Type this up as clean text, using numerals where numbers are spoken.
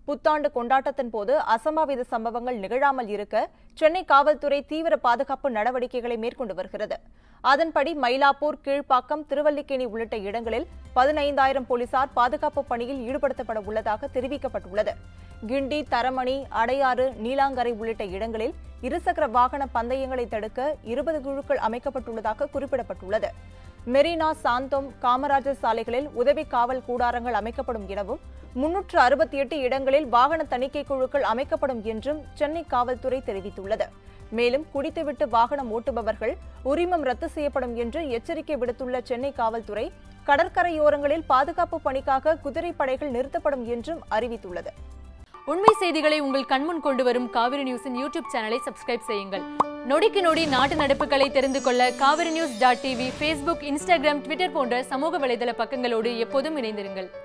புத்தாண்டு கொண்டாட்டத்தின் போது அசம்பாவித சம்பவங்கள் நிகழாமல் இருக்க சென்னை காவல்துறை தீவிர பாதுகாப்பு நடவடிக்கைகளை மேற்கொண்டு வருகிறது. அதன்படி மயிலாப்பூர், கீழ்ப்பாக்கம், திருவல்லிக்கேணி உள்ளிட்ட இடங்களில் 15,000 போலீசார் பாதுகாப்பு பணியில் ஈடுபடுத்தப்பட உள்ளதாக தெரிவிக்கப்பட்டுள்ளது. கிண்டி, தரமணி, அடையாறு, நீலாங்கரை உள்ளிட்ட இடங்களில் இருசக்கர வாகன பந்தயங்களை தடுக்க 20 குழுக்கள் அமைக்கப்பட்டுள்ளதாக குறிப்பிடப்பட்டுள்ளது. மெரினா, சாந்தோம், காமராஜர் சாலைகளில் உதவி காவல் கூடாரங்கள் அமைக்கப்படும் எனவும் 368 இடங்களில் வாகன தணிக்கை குழுக்கள் அமைக்கப்படும் என்றும் சென்னை காவல்துறை தெரிவித்துள்ளது. மேலும் குடித்துவிட்டு வாகனம் ஓட்டுபவர்கள் உரிமம் ரத்து செய்யப்படும் என்று எச்சரிக்கை விடுத்துள்ள சென்னை காவல்துறை கடற்கரையோரங்களில் பாதுகாப்பு பணிக்காக குதிரைப்படைகள் நிறுத்தப்படும் என்றும் அறிவித்துள்ளது. உண்மை செய்திகளை உங்கள் கண்முன் கொண்டு வரும் காவிரி நியூஸின் யூடியூப் சேனலை சப்ஸ்கிரைப் செய்யுங்கள். நொடிக்கு நொடி நாட்டு நடப்புகளை தெரிந்து கொள்ள kaverinews.tv, Facebook, Instagram, Twitter போன்ற சமூக வலைதள பக்கங்களோடு எப்போதும் இணைந்திருங்கள்.